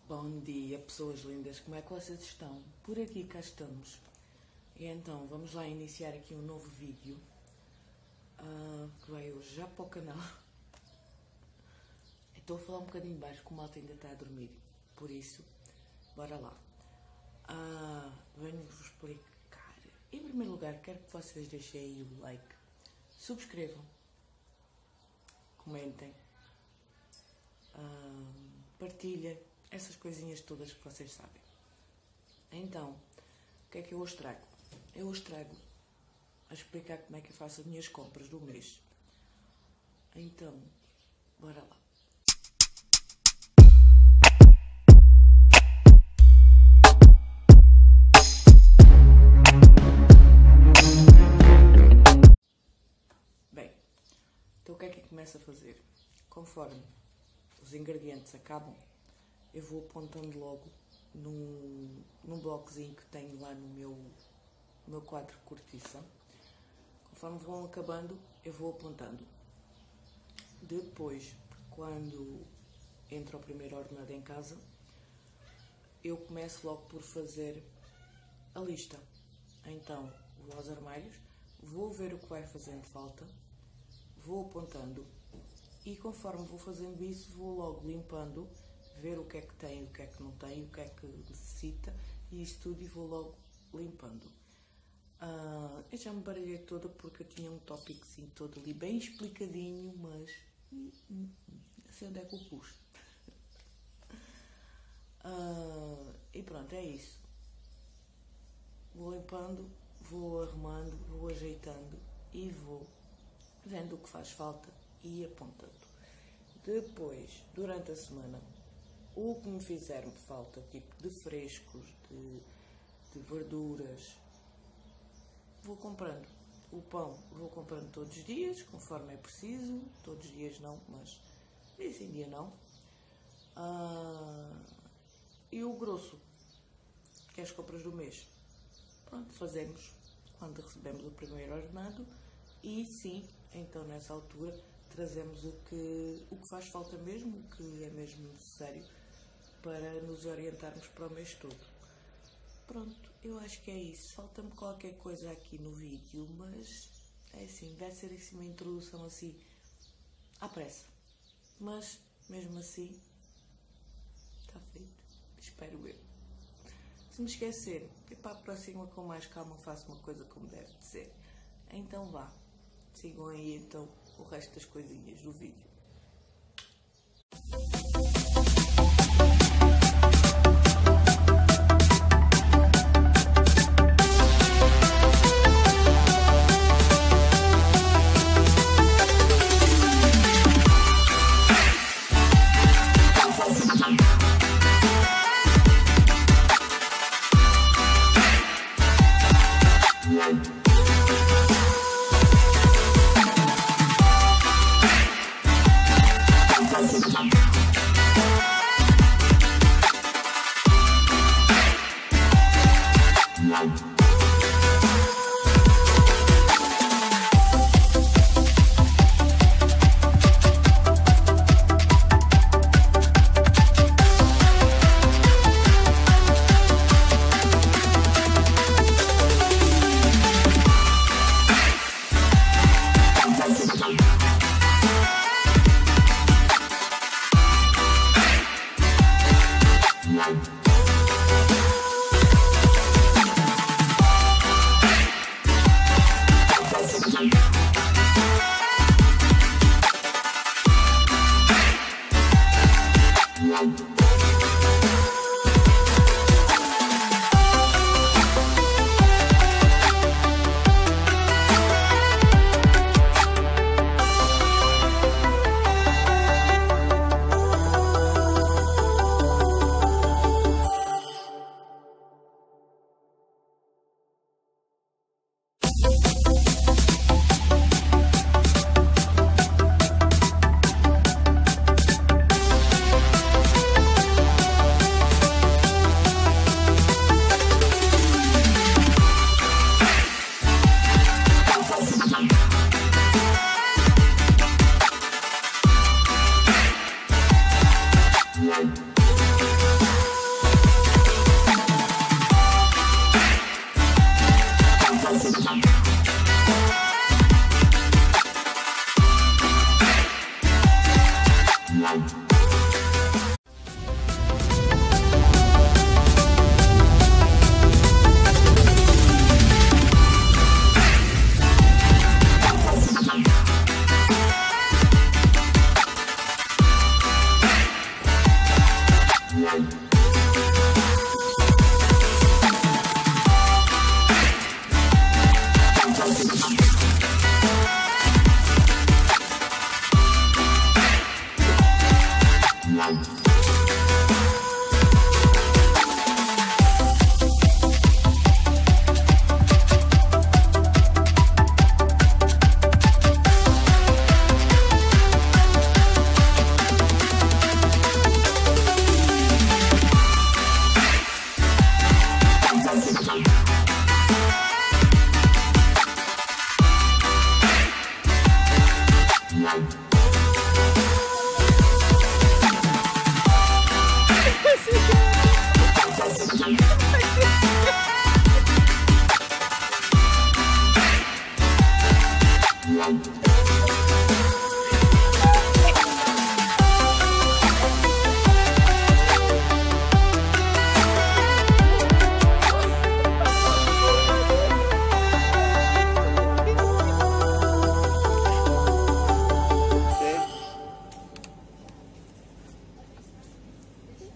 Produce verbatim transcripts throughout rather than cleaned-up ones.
Bom dia, pessoas lindas, como é que vocês estão? Por aqui cá estamos. E então, vamos lá iniciar aqui um novo vídeo uh, que vai hoje já para o canal. Estou a falar um bocadinho baixo, porque o malta ainda está a dormir. Por isso, bora lá. Uh, Venho-vos explicar. Em primeiro lugar, quero que vocês deixem aí o like, subscrevam, comentem, uh, partilhem. Essas coisinhas todas que vocês sabem. Então, o que é que eu hoje trago? Eu hoje trago a explicar como é que eu faço as minhas compras do mês. Então, bora lá. Bem, então o que é que eu começo a fazer? Conforme os ingredientes acabam, eu vou apontando logo num, num blocozinho que tenho lá no meu, no meu quadro de cortiça. Conforme vão acabando, eu vou apontando. Depois, quando entra o primeiro ordenado em casa, eu começo logo por fazer a lista. Então, vou aos armários, vou ver o que vai fazendo falta, vou apontando e conforme vou fazendo isso, vou logo limpando, ver o que é que tem, o que é que não tem, o que é que necessita e isso tudo e vou logo limpando. Uh, eu já me baralhei toda porque eu tinha um tópicozinho todo ali bem explicadinho, mas hum, hum, não sei onde é que eu pus. Uh, e pronto, é isso. Vou limpando, vou arrumando, vou ajeitando e vou vendo o que faz falta e apontando. Depois, durante a semana, o que me fizer falta, tipo de frescos, de, de verduras, vou comprando. O pão vou comprando todos os dias, conforme é preciso. Todos os dias não, mas desse em dia não. Ah, e o grosso, que é as compras do mês. Pronto, fazemos quando recebemos o primeiro ordenado e sim, então nessa altura trazemos o que, o que faz falta mesmo, o que é mesmo necessário para nos orientarmos para o mês todo. Pronto, eu acho que é isso. Falta-me qualquer coisa aqui no vídeo, mas é assim, vai ser assim uma introdução assim à pressa. Mas, mesmo assim, está feito. Espero eu. Se me esquecer, e para a próxima com mais calma faço uma coisa como deve de ser. Então vá, sigam aí então o resto das coisinhas do vídeo.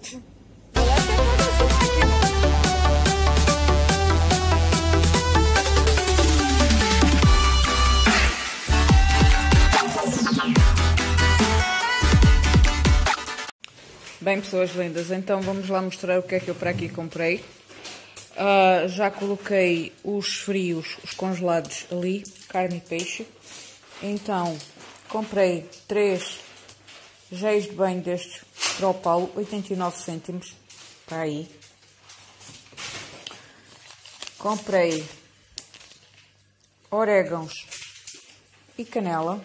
Bem, pessoas lindas, então vamos lá mostrar o que é que eu para aqui comprei. Uh, já coloquei os frios, os congelados ali, carne e peixe. Então, comprei três géis de banho destes para o Paulo, oitenta e nove cêntimos, para aí. Comprei orégãos e canela.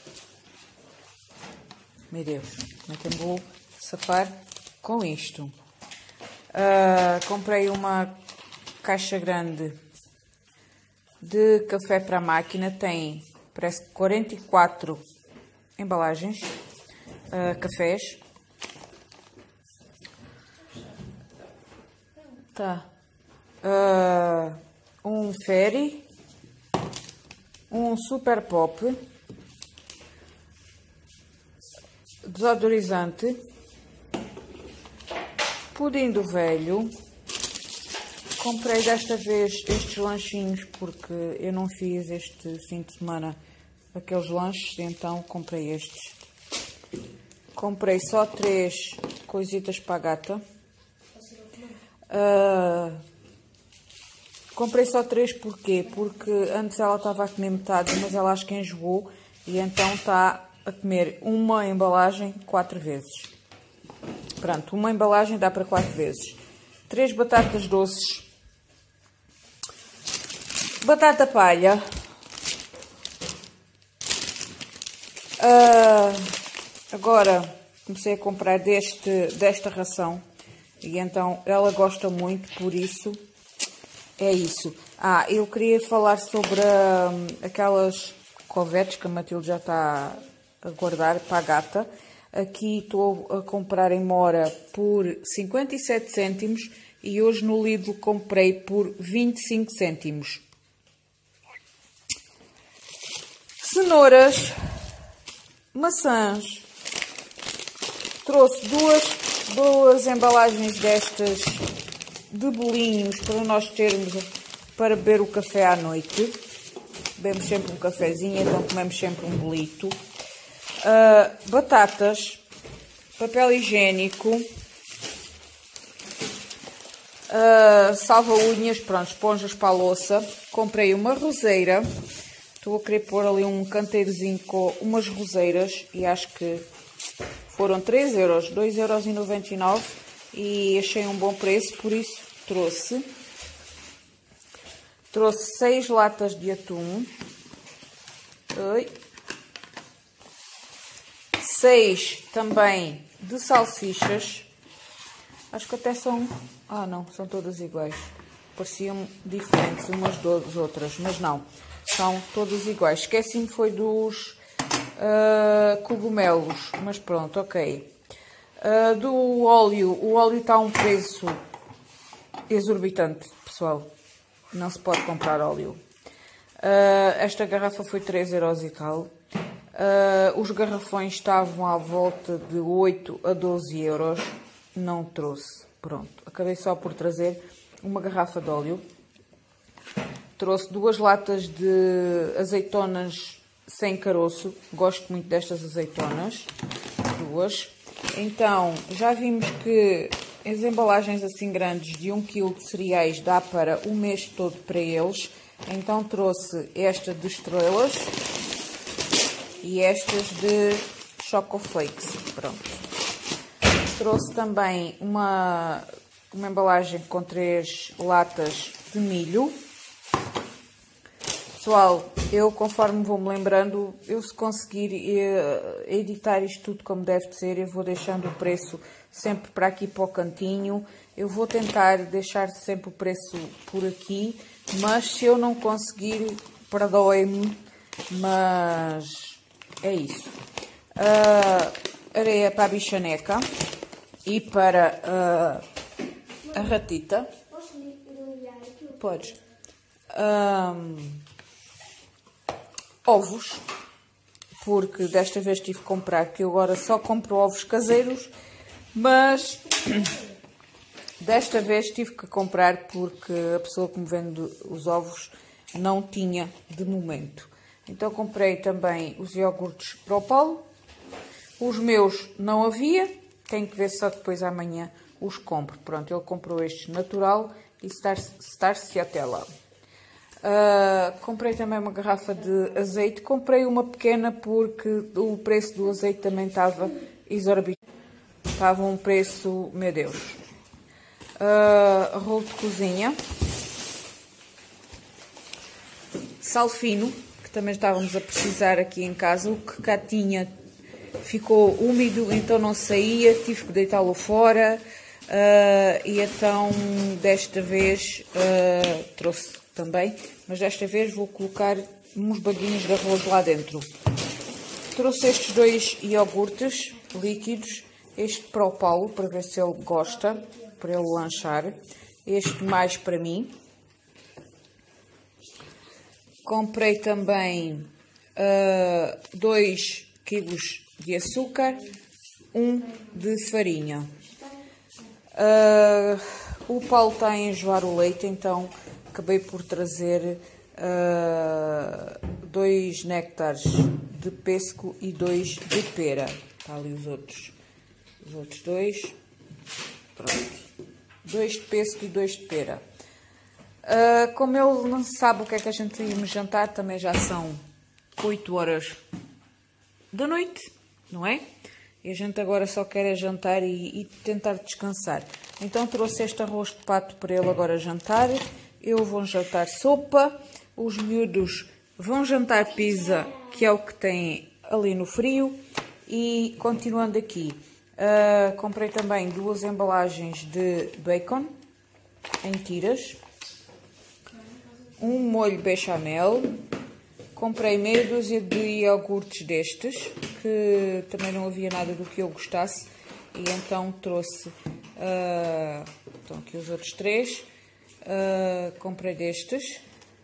Meu Deus, como é que eu vou safar com isto? Uh, comprei uma caixa grande de café para a máquina, tem, parece, quarenta e quatro embalagens, uh, cafés. Tá. Uh, um Fairy, um Super Pop, desodorizante, pudim do velho. Comprei desta vez estes lanchinhos porque eu não fiz este fim de semana aqueles lanches, então comprei estes. Comprei só três coisitas para a gata. Uh, comprei só três porquê? Porque antes ela estava a comer metade, mas ela acho que enjoou e então está a comer uma embalagem quatro vezes. Pronto, uma embalagem dá para quatro vezes. Três batatas doces. Batata palha. Uh, agora comecei a comprar deste, desta ração. E então ela gosta muito, por isso é isso. Ah, eu queria falar sobre uh, aquelas covetes que a Matilde já está a guardar para a gata. Aqui estou a comprar em Mora por cinquenta e sete cêntimos e hoje no Lidl comprei por vinte e cinco cêntimos. Cenouras, maçãs. Trouxe duas, duas embalagens destas de bolinhos para nós termos para beber o café à noite. Bebemos sempre um cafezinho, então comemos sempre um bolito. Uh, batatas, papel higiênico, uh, salva-unhas, pronto, esponjas para a louça. Comprei uma roseira, estou a querer pôr ali um canteirozinho com umas roseiras e acho que foram três euros, dois euros e noventa e nove e achei um bom preço, por isso trouxe. Trouxe seis latas de atum. Oi. Seis também de salsichas. Acho que até são... Ah, não, são todas iguais. Pareciam diferentes umas das outras, mas não. São todas iguais. Esqueci-me foi dos uh, cogumelos, mas pronto, ok. Uh, do óleo, o óleo está a um preço exorbitante, pessoal. Não se pode comprar óleo. Uh, esta garrafa foi três euros e tal. Uh, os garrafões estavam à volta de oito a doze euros. Não trouxe. Pronto. Acabei só por trazer uma garrafa de óleo. Trouxe duas latas de azeitonas sem caroço. Gosto muito destas azeitonas. Duas. Então, já vimos que as embalagens assim grandes de um quilo de cereais dá para o mês todo para eles. Então trouxe esta de estrelas e estas de chocoflakes. Pronto. Trouxe também uma, uma embalagem com três latas de milho. Pessoal, eu conforme vou-me lembrando, eu se conseguir editar isto tudo como deve de ser, eu vou deixando o preço sempre para aqui para o cantinho. Eu vou tentar deixar sempre o preço por aqui, mas se eu não conseguir, perdoem-me, mas é isso. Uh, areia para a bichaneca e para uh, a ratita. Podes. Um, ovos, porque desta vez tive que comprar, que eu agora só compro ovos caseiros Mas desta vez tive que comprar porque a pessoa que me vende os ovos não tinha de momento. Então comprei também os iogurtes para o Paulo. Os meus não havia, tenho que ver só depois amanhã os compro. Pronto, ele comprou este natural e Stracciatella. Uh, comprei também uma garrafa de azeite. Comprei uma pequena porque o preço do azeite também estava exorbitante. Estava um preço, meu Deus. Uh, rolo de cozinha. Sal fino, que também estávamos a precisar aqui em casa. O que cá tinha ficou úmido, então não saía, tive que deitá-lo fora. Uh, e então desta vez uh, trouxe também, mas desta vez vou colocar uns baguinhos de arroz lá dentro. Trouxe estes dois iogurtes líquidos, este para o Paulo, para ver se ele gosta, para ele lanchar, este mais para mim. Comprei também uh, dois quilos de açúcar, um de farinha. Uh, o Paulo está a enjoar o leite, então acabei por trazer uh, dois néctares de pêssego e dois de pera. Está ali os outros, os outros dois. Pronto. Dois de pêssego e dois de pera. Uh, como ele não sabe o que é que a gente íamos jantar, também já são oito horas da noite, não é? E a gente agora só quer é jantar e, e tentar descansar. Então trouxe este arroz de pato para ele agora jantar. Eu vou jantar sopa. Os miúdos vão jantar pizza, que é o que tem ali no frio. E continuando aqui, uh, comprei também duas embalagens de bacon em tiras. Um molho bechamel. Comprei meia dúzia de iogurtes destes, que também não havia nada do que eu gostasse, e então trouxe, uh, estão aqui os outros três, uh, comprei destes.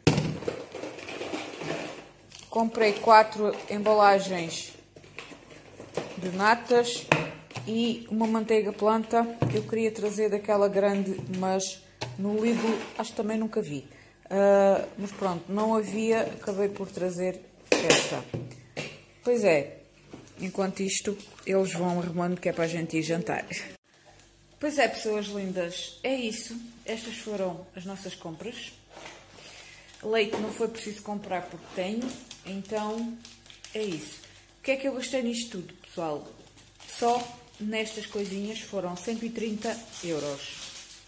Comprei quatro embalagens de natas e uma manteiga planta, que eu queria trazer daquela grande, mas no Lidl acho que também nunca vi. Uh, mas pronto, não havia, acabei por trazer esta. Pois é, enquanto isto, eles vão arrumando que é para a gente ir jantar. Pois é, pessoas lindas, é isso. Estas foram as nossas compras. Leite não foi preciso comprar porque tenho, então é isso. O que é que eu gastei nisto tudo, pessoal? Só nestas coisinhas foram cento e trinta euros.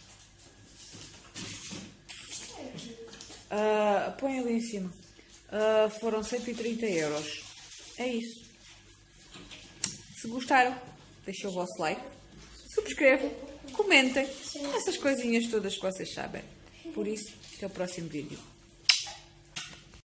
Uh, põe ali em cima. Uh, foram cento e trinta euros. É isso. Se gostaram, deixem o vosso like, subscrevam, comentem, essas coisinhas todas que vocês sabem. Por isso, até o próximo vídeo.